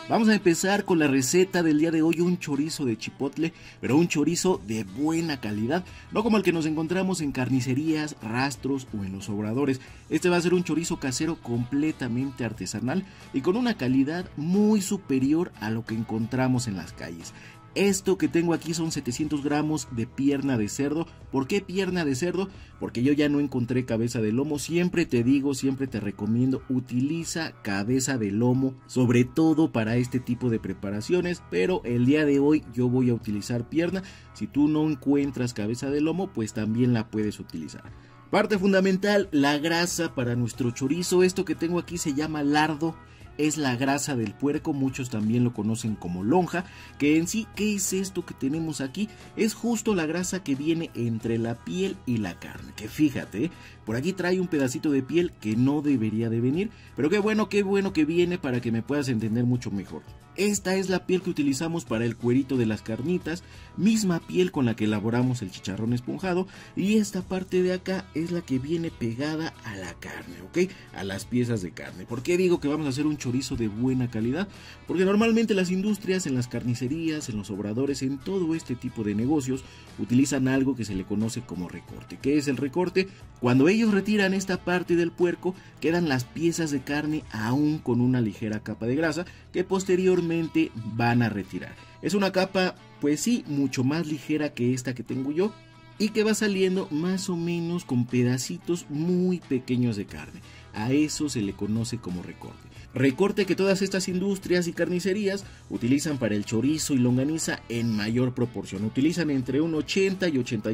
Vamos a empezar con la receta del día de hoy, un chorizo de chipotle, pero un chorizo de buena calidad, no como el que nos encontramos en carnicerías, rastros o en los obradores. Este va a ser un chorizo casero completamente artesanal y con una calidad muy superior a lo que encontramos en las calles. Esto que tengo aquí son 700 gramos de pierna de cerdo. ¿Por qué pierna de cerdo? Porque yo ya no encontré cabeza de lomo. Siempre te digo, siempre te recomiendo, utiliza cabeza de lomo, sobre todo para este tipo de preparaciones. Pero el día de hoy yo voy a utilizar pierna. Si tú no encuentras cabeza de lomo, pues también la puedes utilizar. Parte fundamental, la grasa para nuestro chorizo. Esto que tengo aquí se llama lardo. Es la grasa del puerco, muchos también lo conocen como lonja, que en sí, ¿qué es esto que tenemos aquí? Es justo la grasa que viene entre la piel y la carne, que fíjate, por aquí trae un pedacito de piel que no debería de venir, pero qué bueno que viene para que me puedas entender mucho mejor. Esta es la piel que utilizamos para el cuerito de las carnitas, misma piel con la que elaboramos el chicharrón esponjado, y esta parte de acá es la que viene pegada a la carne, ¿ok? A las piezas de carne. ¿Por qué digo que vamos a hacer un chorizo de buena calidad? Porque normalmente las industrias, en las carnicerías, en los obradores, en todo este tipo de negocios, utilizan algo que se le conoce como recorte. ¿Qué es el recorte? Cuando ellos retiran esta parte del puerco, quedan las piezas de carne aún con una ligera capa de grasa que posteriormente van a retirar. Es una capa, pues sí, mucho más ligera que esta que tengo yo y que va saliendo más o menos con pedacitos muy pequeños de carne. A eso se le conoce como recorte. Recorte que todas estas industrias y carnicerías utilizan para el chorizo y longaniza en mayor proporción. Utilizan entre un 80 y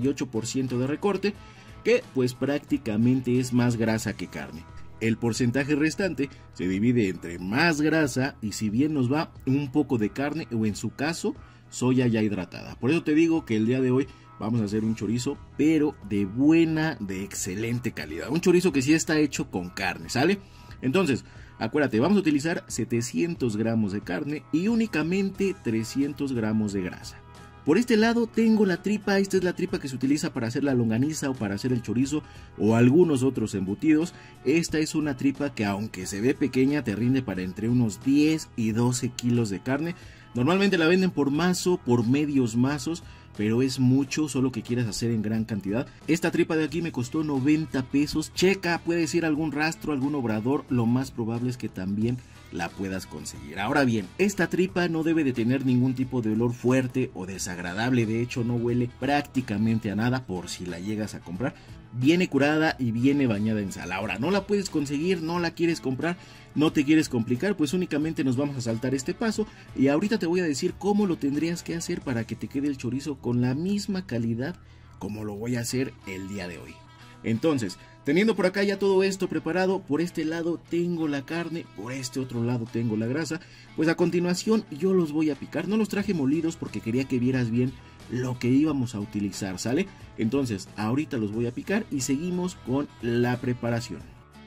88% de recorte, que pues prácticamente es más grasa que carne. El porcentaje restante se divide entre más grasa y, si bien nos va, un poco de carne o, en su caso, soya ya hidratada. Por eso te digo que el día de hoy vamos a hacer un chorizo, pero de buena, de excelente calidad. Un chorizo que sí está hecho con carne, ¿sale? Entonces, acuérdate, vamos a utilizar 700 gramos de carne y únicamente 300 gramos de grasa. Por este lado tengo la tripa. Esta es la tripa que se utiliza para hacer la longaniza o para hacer el chorizo o algunos otros embutidos. Esta es una tripa que, aunque se ve pequeña, te rinde para entre unos 10 y 12 kilos de carne. Normalmente la venden por mazo, por medios mazos, pero es mucho, solo que quieras hacer en gran cantidad. Esta tripa de aquí me costó 90 pesos. Checa, puedes ir a algún rastro, algún obrador, lo más probable es que también la puedas conseguir. Ahora bien, esta tripa no debe de tener ningún tipo de olor fuerte o desagradable. De hecho, no huele prácticamente a nada, por si la llegas a comprar. Viene curada y viene bañada en sal. Ahora, no la puedes conseguir, no la quieres comprar, no te quieres complicar, pues únicamente nos vamos a saltar este paso y ahorita te voy a decir cómo lo tendrías que hacer para que te quede el chorizo con la misma calidad como lo voy a hacer el día de hoy. Entonces, teniendo por acá ya todo esto preparado, por este lado tengo la carne, por este otro lado tengo la grasa, pues a continuación yo los voy a picar. No los traje molidos porque quería que vieras bien lo que íbamos a utilizar, ¿sale? Entonces, ahorita los voy a picar y seguimos con la preparación.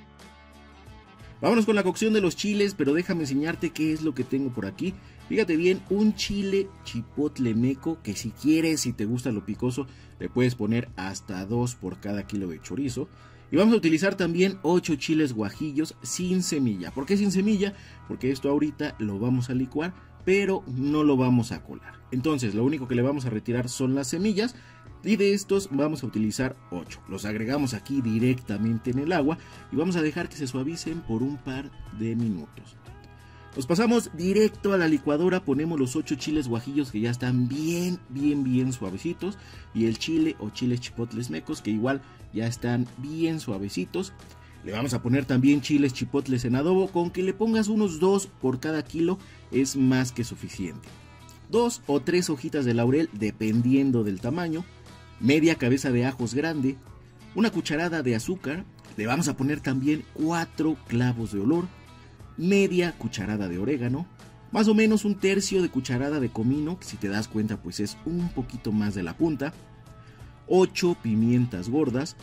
Vámonos con la cocción de los chiles, pero déjame enseñarte qué es lo que tengo por aquí. Fíjate bien, un chile chipotle meco, que si quieres, si te gusta lo picoso, le puedes poner hasta 2 por cada kilo de chorizo. Y vamos a utilizar también 8 chiles guajillos sin semilla. ¿Por qué sin semilla? Porque esto ahorita lo vamos a licuar, pero no lo vamos a colar. Entonces, lo único que le vamos a retirar son las semillas. Y de estos vamos a utilizar 8. Los agregamos aquí directamente en el agua y vamos a dejar que se suavicen por un par de minutos. Los pasamos directo a la licuadora, ponemos los 8 chiles guajillos que ya están bien suavecitos y el chile o chiles chipotles mecos que igual ya están bien suavecitos. Le vamos a poner también chiles chipotles en adobo, con que le pongas unos 2 por cada kilo es más que suficiente. 2 o 3 hojitas de laurel dependiendo del tamaño. Media cabeza de ajos grande, una cucharada de azúcar, le vamos a poner también 4 clavos de olor, media cucharada de orégano, más o menos un tercio de cucharada de comino, que si te das cuenta pues es un poquito más de la punta, 8 pimientas gordas,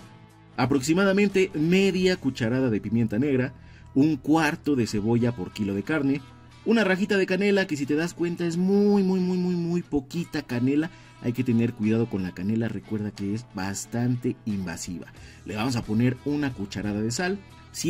aproximadamente media cucharada de pimienta negra, un cuarto de cebolla por kilo de carne, Una rajita de canela que si te das cuenta es muy poquita canela. Hay que tener cuidado con la canela, recuerda que es bastante invasiva. Le vamos a poner una cucharada de sal,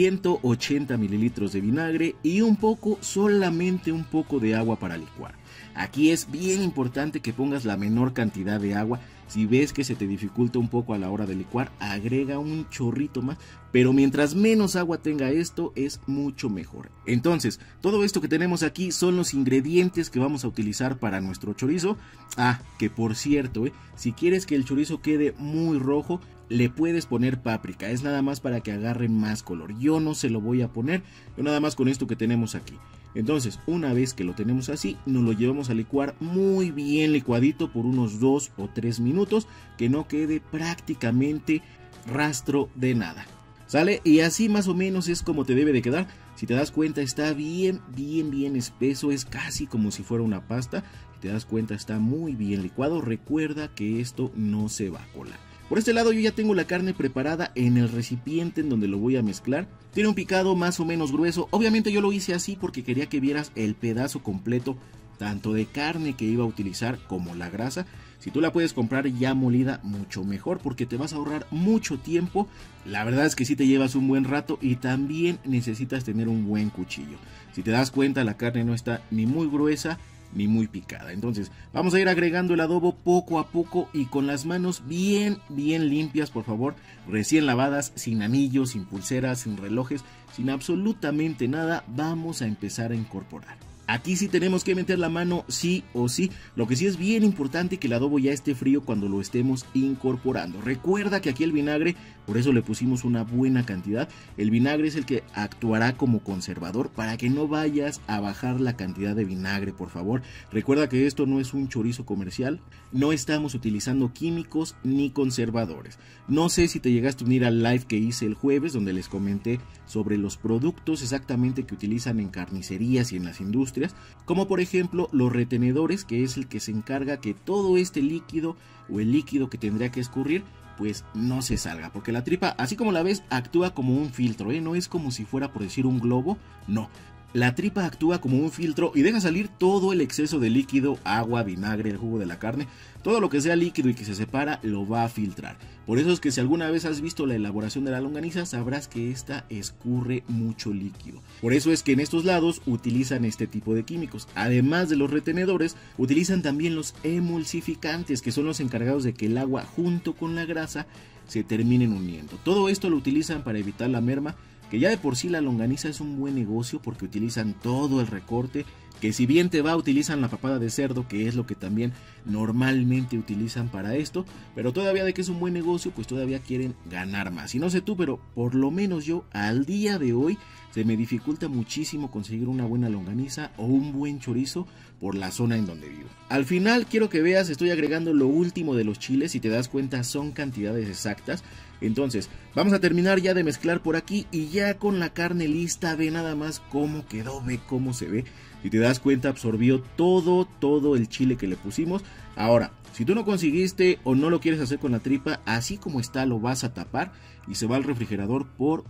180 mililitros de vinagre y solamente un poco de agua para licuar. Aquí es bien importante que pongas la menor cantidad de agua. Si ves que se te dificulta un poco a la hora de licuar, agrega un chorrito más, pero mientras menos agua tenga esto es mucho mejor. Entonces, todo esto que tenemos aquí son los ingredientes que vamos a utilizar para nuestro chorizo. Que por cierto, si quieres que el chorizo quede muy rojo, le puedes poner páprica, es nada más para que agarre más color. Yo no se lo voy a poner, yo nada más con esto que tenemos aquí. Entonces, una vez que lo tenemos así, nos lo llevamos a licuar muy bien licuadito por unos 2 o 3 minutos, que no quede prácticamente rastro de nada. ¿Sale? Y así más o menos es como te debe de quedar. Si te das cuenta está bien espeso, es casi como si fuera una pasta. Si te das cuenta está muy bien licuado. Recuerda que esto no se va a colar. Por este lado yo ya tengo la carne preparada en el recipiente en donde lo voy a mezclar. Tiene un picado más o menos grueso. Obviamente yo lo hice así porque quería que vieras el pedazo completo, tanto de carne que iba a utilizar como la grasa. Si tú la puedes comprar ya molida, mucho mejor porque te vas a ahorrar mucho tiempo. La verdad es que sí te llevas un buen rato y también necesitas tener un buen cuchillo. Si te das cuenta, la carne no está ni muy gruesa ni muy picada. Entonces vamos a ir agregando el adobo poco a poco y con las manos bien limpias, por favor, recién lavadas, sin anillos, sin pulseras, sin relojes, sin absolutamente nada. Vamos a empezar a incorporar. Aquí sí tenemos que meter la mano sí o sí. Lo que sí es bien importante que el adobo ya esté frío cuando lo estemos incorporando. Recuerda que aquí el vinagre, por eso le pusimos una buena cantidad. El vinagre es el que actuará como conservador para que no vayas a bajar la cantidad de vinagre, por favor. Recuerda que esto no es un chorizo comercial. No estamos utilizando químicos ni conservadores. No sé si te llegaste a unir al live que hice el jueves donde les comenté sobre los productos exactamente que utilizan en carnicerías y en las industrias, como por ejemplo los retenedores, que es el que se encarga que todo este líquido o el líquido que tendría que escurrir pues no se salga, porque la tripa, así como la ves, actúa como un filtro, no es como si fuera por decir un globo, no. La tripa actúa como un filtro y deja salir todo el exceso de líquido, agua, vinagre, el jugo de la carne. Todo lo que sea líquido y que se separa lo va a filtrar. Por eso es que si alguna vez has visto la elaboración de la longaniza, sabrás que esta escurre mucho líquido. Por eso es que en estos lados utilizan este tipo de químicos. Además de los retenedores, utilizan también los emulsificantes, que son los encargados de que el agua junto con la grasa se terminen uniendo. Todo esto lo utilizan para evitar la merma, que ya de por sí la longaniza es un buen negocio porque utilizan todo el recorte, que si bien te va, utilizan la papada de cerdo, que es lo que también normalmente utilizan para esto, pero todavía de que es un buen negocio, pues todavía quieren ganar más. Y no sé tú, pero por lo menos yo al día de hoy se me dificulta muchísimo conseguir una buena longaniza o un buen chorizo por la zona en donde vivo. Al final quiero que veas, estoy agregando lo último de los chiles, si te das cuenta son cantidades exactas. Entonces vamos a terminar ya de mezclar por aquí y ya con la carne lista, ve nada más cómo quedó, ve cómo se ve. Si te das cuenta, absorbió todo el chile que le pusimos. Ahora, si tú no conseguiste o no lo quieres hacer con la tripa, así como está lo vas a tapar y se va al refrigerador por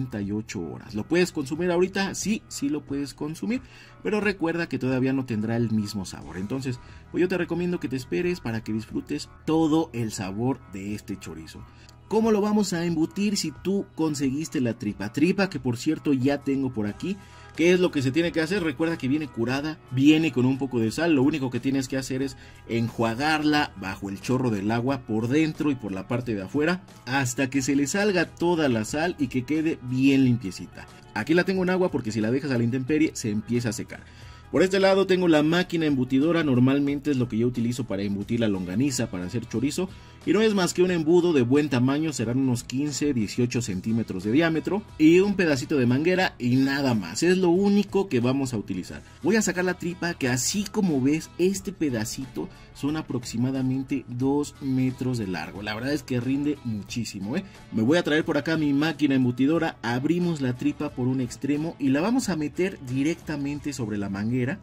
48 horas. ¿Lo puedes consumir ahorita? Sí lo puedes consumir, pero recuerda que todavía no tendrá el mismo sabor. Entonces, pues yo te recomiendo que te esperes para que disfrutes todo el sabor de este chorizo. ¿Cómo lo vamos a embutir si tú conseguiste la tripa? Tripa que por cierto ya tengo por aquí. ¿Qué es lo que se tiene que hacer? Recuerda que viene curada, viene con un poco de sal. Lo único que tienes que hacer es enjuagarla bajo el chorro del agua por dentro y por la parte de afuera hasta que se le salga toda la sal y que quede bien limpiecita. Aquí la tengo en agua porque si la dejas a la intemperie se empieza a secar. Por este lado tengo la máquina embutidora, normalmente es lo que yo utilizo para embutir la longaniza, para hacer chorizo. Y no es más que un embudo de buen tamaño, serán unos 15-18 centímetros de diámetro. Y un pedacito de manguera y nada más, es lo único que vamos a utilizar. Voy a sacar la tripa que así como ves, este pedacito son aproximadamente 2 metros de largo. La verdad es que rinde muchísimo, Me voy a traer por acá mi máquina embutidora, abrimos la tripa por un extremo y la vamos a meter directamente sobre la manguera.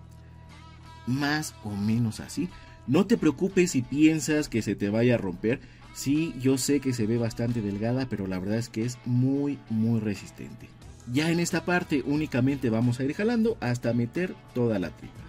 Más o menos así. No te preocupes si piensas que se te vaya a romper. Sí, yo sé que se ve bastante delgada, pero la verdad es que es muy resistente. Ya en esta parte únicamente vamos a ir jalando hasta meter toda la tripa.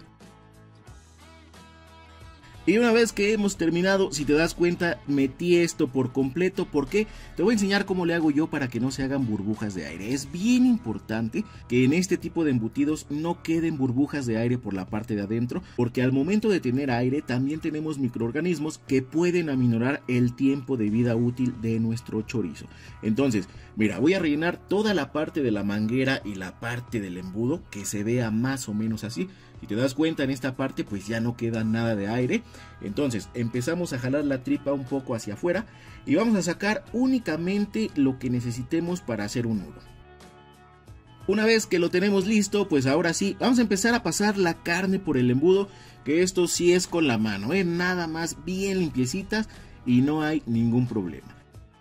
Y una vez que hemos terminado, si te das cuenta, metí esto por completo porque te voy a enseñar cómo le hago yo para que no se hagan burbujas de aire. Es bien importante que en este tipo de embutidos no queden burbujas de aire por la parte de adentro, porque al momento de tener aire también tenemos microorganismos que pueden aminorar el tiempo de vida útil de nuestro chorizo. Entonces, mira, voy a rellenar toda la parte de la manguera y la parte del embudo que se vea más o menos así. Si te das cuenta, en esta parte pues ya no queda nada de aire. Entonces empezamos a jalar la tripa un poco hacia afuera y vamos a sacar únicamente lo que necesitemos para hacer un nudo. Una vez que lo tenemos listo, pues ahora sí, vamos a empezar a pasar la carne por el embudo, que esto sí es con la mano, nada más bien limpiecitas y no hay ningún problema.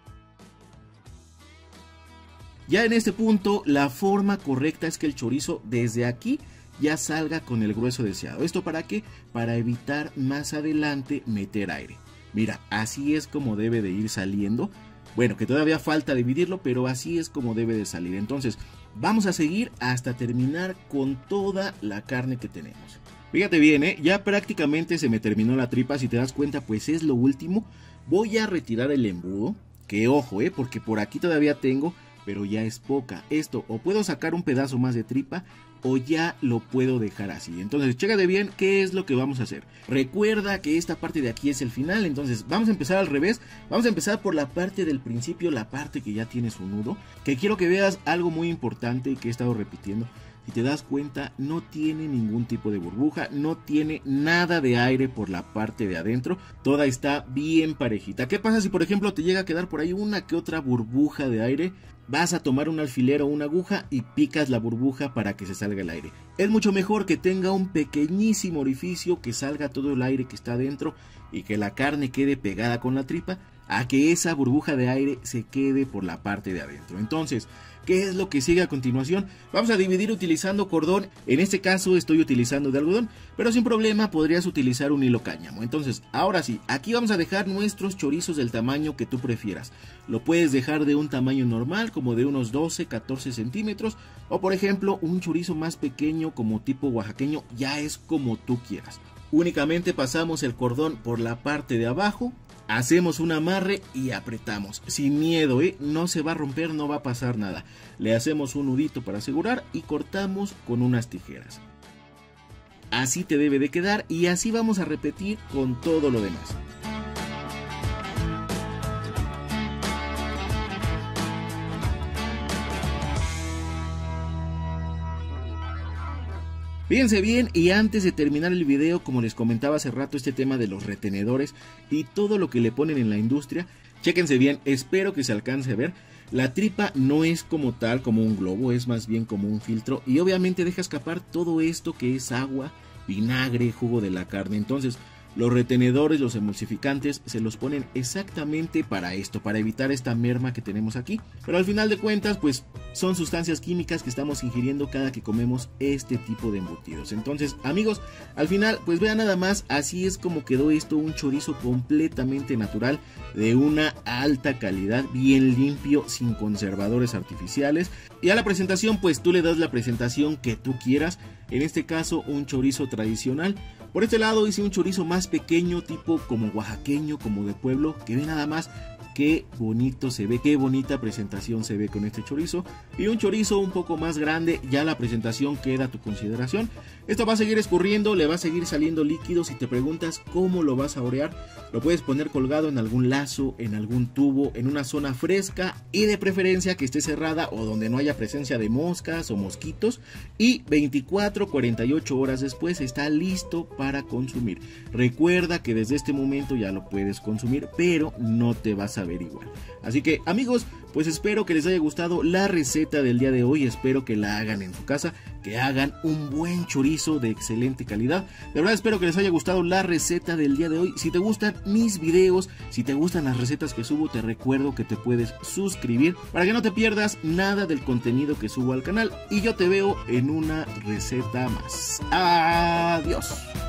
Ya en este punto, la forma correcta es que el chorizo desde aquí ya salga con el grueso deseado. ¿Esto para qué? Para evitar más adelante meter aire. Mira, así es como debe de ir saliendo. Bueno, que todavía falta dividirlo, pero así es como debe de salir. Entonces, vamos a seguir hasta terminar con toda la carne que tenemos. Fíjate bien, ya prácticamente se me terminó la tripa. Si te das cuenta, pues es lo último. Voy a retirar el embudo, que ojo, porque por aquí todavía tengo, pero ya es poca. Esto, o puedo sacar un pedazo más de tripa, o ya lo puedo dejar así. Entonces, chécate bien qué es lo que vamos a hacer. Recuerda que esta parte de aquí es el final, entonces vamos a empezar al revés. Vamos a empezar por la parte del principio, la parte que ya tiene su nudo, que quiero que veas algo muy importante y que he estado repitiendo. Si te das cuenta, no tiene ningún tipo de burbuja, no tiene nada de aire por la parte de adentro, toda está bien parejita. ¿Qué pasa si por ejemplo te llega a quedar por ahí una que otra burbuja de aire? Vas a tomar un alfiler o una aguja y picas la burbuja para que se salga el aire. Es mucho mejor que tenga un pequeñísimo orificio, que salga todo el aire que está adentro y que la carne quede pegada con la tripa, a que esa burbuja de aire se quede por la parte de adentro. Entonces, ¿qué es lo que sigue a continuación? Vamos a dividir utilizando cordón. En este caso estoy utilizando de algodón, pero sin problema podrías utilizar un hilo cáñamo. Entonces, ahora sí, aquí vamos a dejar nuestros chorizos del tamaño que tú prefieras. Lo puedes dejar de un tamaño normal, como de unos 12-14 centímetros, o por ejemplo un chorizo más pequeño como tipo oaxaqueño, ya es como tú quieras. Únicamente pasamos el cordón por la parte de abajo, hacemos un amarre y apretamos, sin miedo, no se va a romper, no va a pasar nada. Le hacemos un nudito para asegurar y cortamos con unas tijeras. Así te debe de quedar y así vamos a repetir con todo lo demás. Fíjense bien, y antes de terminar el video, como les comentaba hace rato, este tema de los retenedores y todo lo que le ponen en la industria, chéquense bien, espero que se alcance a ver. La tripa no es como tal, como un globo, es más bien como un filtro y obviamente deja escapar todo esto que es agua, vinagre, jugo de la carne. Entonces, los retenedores, los emulsificantes, se los ponen exactamente para esto, para evitar esta merma que tenemos aquí. Pero al final de cuentas, pues son sustancias químicas que estamos ingiriendo cada que comemos este tipo de embutidos. Entonces, amigos, al final, pues vean nada más, así es como quedó esto, un chorizo completamente natural, de una alta calidad, bien limpio, sin conservadores artificiales. Y a la presentación, pues tú le das la presentación que tú quieras. En este caso, un chorizo tradicional. Por este lado hice un chorizo más pequeño, tipo como oaxaqueño, como de pueblo, que ve nada más qué bonito se ve, qué bonita presentación se ve con este chorizo. Y un chorizo un poco más grande, ya la presentación queda a tu consideración. Esto va a seguir escurriendo, le va a seguir saliendo líquido. Si te preguntas cómo lo vas a orear, lo puedes poner colgado en algún lazo, en algún tubo, en una zona fresca y de preferencia que esté cerrada o donde no haya presencia de moscas o mosquitos. Y 24-48 horas después está listo para consumir. Recuerda que desde este momento ya lo puedes consumir, pero no te vas a ver igual. Así que, amigos, pues espero que les haya gustado la receta del día de hoy. Espero que la hagan en su casa, que hagan un buen chorizo de excelente calidad. De verdad espero que les haya gustado la receta del día de hoy. Si te gustan mis videos, si te gustan las recetas que subo, te recuerdo que te puedes suscribir para que no te pierdas nada del contenido que subo al canal. Y yo te veo en una receta más. Adiós.